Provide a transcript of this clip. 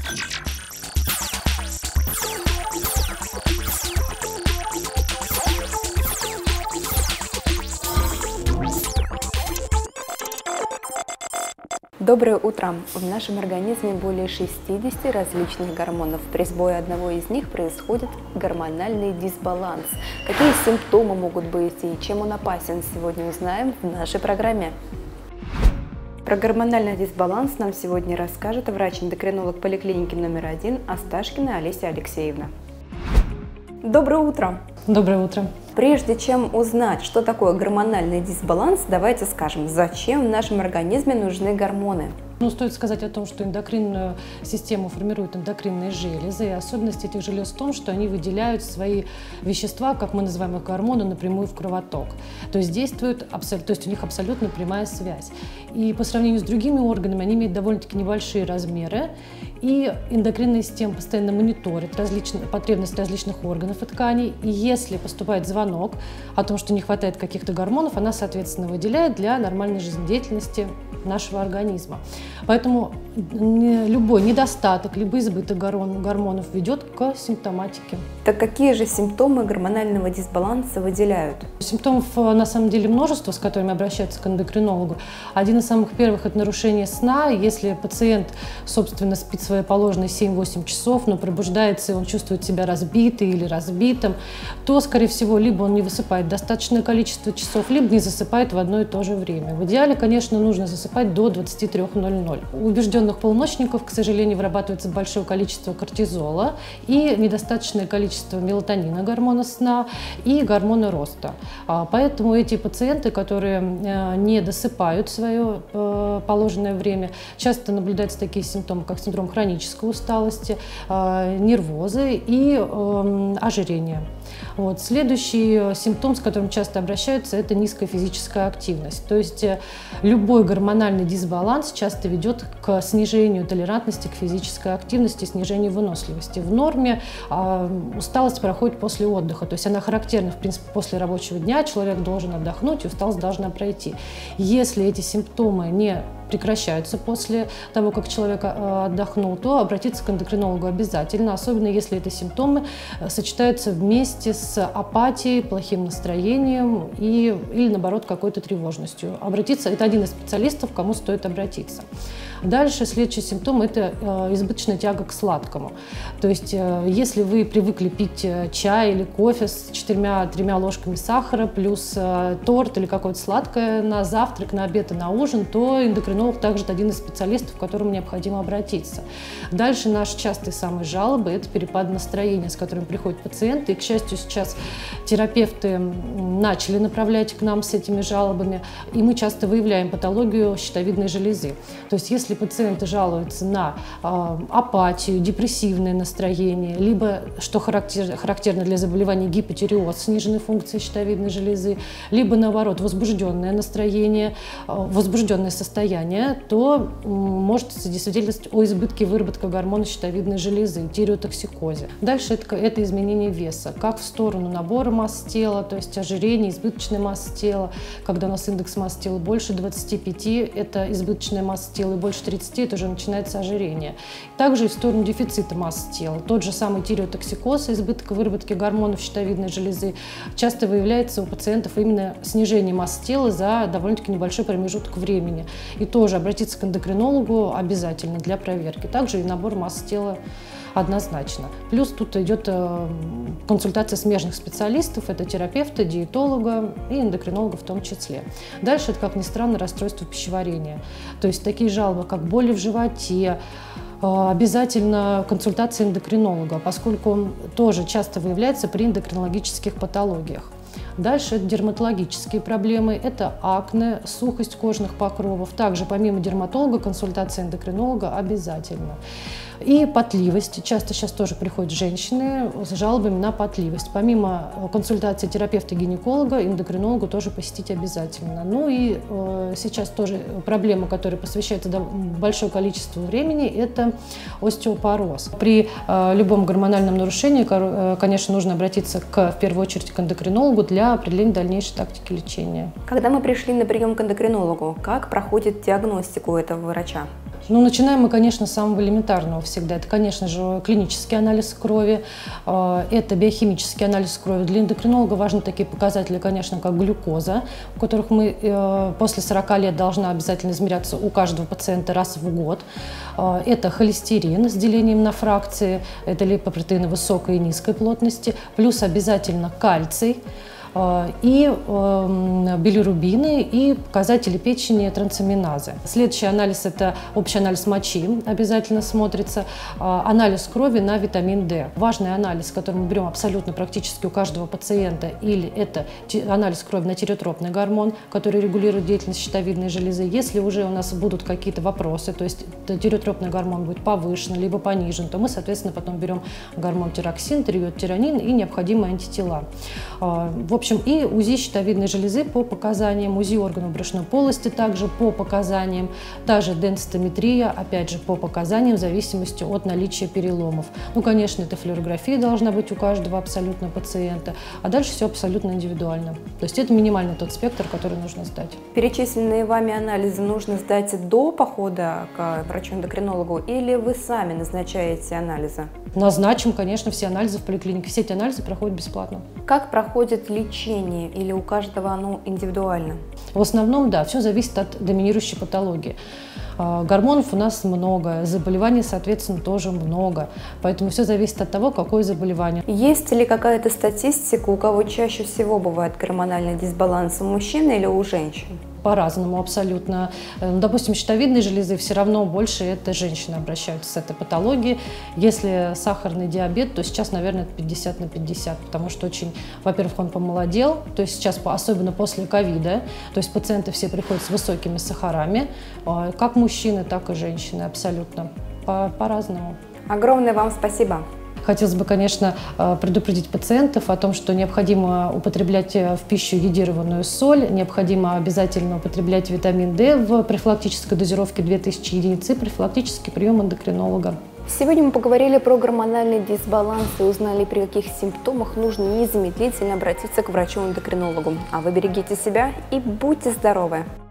Доброе утро! В нашем организме более 60 различных гормонов. При сбое одного из них происходит гормональный дисбаланс. Какие симптомы могут быть и чем он опасен, сегодня узнаем в нашей программе. Про гормональный дисбаланс нам сегодня расскажет врач-эндокринолог поликлиники номер 1 Асташкина Олеся Алексеевна. Доброе утро! Доброе утро! Прежде чем узнать, что такое гормональный дисбаланс, давайте скажем, зачем в нашем организме нужны гормоны? Стоит сказать о том, что эндокринную систему формируют эндокринные железы, и особенность этих желез в том, что они выделяют свои вещества, как мы называем их гормоны, напрямую в кровоток. То есть у них абсолютно прямая связь. И по сравнению с другими органами они имеют довольно-таки небольшие размеры, и эндокринная система постоянно мониторит потребности различных органов и тканей, и если поступает звонок о том, что не хватает каких-то гормонов, она, соответственно, выделяет для нормальной жизнедеятельности нашего организма. Поэтому любой недостаток, либо избыток гормонов ведет к симптоматике. Так какие же симптомы гормонального дисбаланса выделяют? Симптомов на самом деле множество, с которыми обращаются к эндокринологу. Один из самых первых – это нарушение сна. Если пациент, собственно, спит свои положенные 7-8 часов, но пробуждается и он чувствует себя разбитым или разбитым, то, скорее всего, либо он не высыпает достаточное количество часов, либо не засыпает в одно и то же время. В идеале, конечно, нужно засыпать до 23:00. У убежденных полуночников, к сожалению, вырабатывается большое количество кортизола и недостаточное количество мелатонина, гормона сна, и гормона роста. Поэтому эти пациенты, которые не досыпают в свое положенное время, часто наблюдаются такие симптомы, как синдром хронической усталости, нервозы и ожирение. Следующий симптом, с которым часто обращаются, это низкая физическая активность. То есть любой гормональный дисбаланс часто ведет к снижению толерантности к физической активности, снижению выносливости. В норме усталость проходит после отдыха, то есть она характерна, в принципе, после рабочего дня, человек должен отдохнуть, и усталость должна пройти. Если эти симптомы не прекращаются после того, как человек отдохнул, то обратиться к эндокринологу обязательно, особенно если эти симптомы сочетаются вместе с апатией, плохим настроением или, наоборот, какой-то тревожностью. Это один из специалистов, к кому стоит обратиться. Дальше следующий симптом – это избыточная тяга к сладкому. То есть если вы привыкли пить чай или кофе с 4-3 ложками сахара, плюс торт или какое-то сладкое на завтрак, на обед и на ужин, то эндокринолог также один из специалистов, к которому необходимо обратиться. Дальше наши частые самые жалобы – это перепад настроения, с которым приходят пациенты. И, к счастью, сейчас терапевты начали направлять к нам с этими жалобами, и мы часто выявляем патологию щитовидной железы. То есть если пациенты жалуются на апатию, депрессивное настроение, либо, что характерно для заболеваний, гипотиреоз, сниженной функции щитовидной железы, либо, наоборот, возбужденное настроение, возбужденное состояние, то может свидетельствовать о избытке выработки гормона щитовидной железы, тиреотоксикозе. Дальше это изменение веса, как в сторону набора масс тела, то есть ожирение, избыточной массы тела. Когда у нас индекс массы тела больше 25, это избыточная масса тела, и больше 30, это уже начинается ожирение. Также и в сторону дефицита массы тела. Тот же самый тиреотоксикоз, избыток выработки гормонов щитовидной железы, часто выявляется у пациентов именно снижение массы тела за довольно-таки небольшой промежуток времени. И тоже обратиться к эндокринологу обязательно для проверки. Также и набор массы тела однозначно. Плюс тут идет консультация смежных специалистов, это терапевта, диетолога и эндокринолога в том числе. Дальше это, как ни странно, расстройство пищеварения. То есть такие жалобы, как боли в животе, обязательно консультация эндокринолога, поскольку он тоже часто выявляется при эндокринологических патологиях. Дальше это дерматологические проблемы, это акне, сухость кожных покровов. Также помимо дерматолога консультация эндокринолога обязательно. И потливость. Часто сейчас тоже приходят женщины с жалобами на потливость. Помимо консультации терапевта-гинеколога, эндокринолога тоже посетить обязательно. И сейчас тоже проблема, которая посвящается большое количество времени, это остеопороз. При любом гормональном нарушении, конечно, нужно обратиться в первую очередь к эндокринологу для определения дальнейшей тактики лечения. Когда мы пришли на прием к эндокринологу, как проходит диагностика у этого врача? Ну, начинаем мы, конечно, с самого элементарного всегда. Это, конечно же, клинический анализ крови, это биохимический анализ крови. Для эндокринолога важны такие показатели, конечно, как глюкоза, у которых мы после 40 лет должна обязательно измеряться у каждого пациента раз в год. Это холестерин с делением на фракции, это липопротеины высокой и низкой плотности, плюс обязательно кальций, и билирубины, и показатели печени трансаминазы. Следующий анализ – это общий анализ мочи, обязательно смотрится, анализ крови на витамин D. Важный анализ, который мы берем абсолютно практически у каждого пациента, или это анализ крови на тиреотропный гормон, который регулирует деятельность щитовидной железы. Если уже у нас будут какие-то вопросы, то есть тиреотропный гормон будет повышен, либо понижен, то мы, соответственно, потом берем гормон тироксин, тиреотиронин и необходимые антитела. В общем, и УЗИ щитовидной железы по показаниям, УЗИ органов брюшной полости также по показаниям, та же денситометрия, опять же, по показаниям в зависимости от наличия переломов. Ну, конечно, эта флюорография должна быть у каждого абсолютно пациента, а дальше все абсолютно индивидуально. То есть это минимально тот спектр, который нужно сдать. Перечисленные вами анализы нужно сдать до похода к врачу-эндокринологу или вы сами назначаете анализы? Назначим, конечно, все анализы в поликлинике. Все эти анализы проходят бесплатно. Как проходит лечение или у каждого оно индивидуально? В основном, да, все зависит от доминирующей патологии. Гормонов у нас много, заболеваний, соответственно, тоже много. Поэтому все зависит от того, какое заболевание. Есть ли какая-то статистика, у кого чаще всего бывает гормональный дисбаланс, у мужчин или у женщин? По-разному абсолютно. Допустим, щитовидной железы все равно больше это женщины обращаются с этой патологией. Если сахарный диабет, то сейчас, наверное, это 50 на 50, потому что очень, во-первых, он помолодел, то есть сейчас, особенно после ковида, то есть пациенты все приходят с высокими сахарами, как мужчины, так и женщины, абсолютно по-разному. Огромное вам спасибо. Хотелось бы, конечно, предупредить пациентов о том, что необходимо употреблять в пищу йодированную соль, необходимо обязательно употреблять витамин D в профилактической дозировке 2000 единиц и профилактический прием эндокринолога. Сегодня мы поговорили про гормональный дисбаланс и узнали, при каких симптомах нужно незамедлительно обратиться к врачу-эндокринологу. А вы берегите себя и будьте здоровы!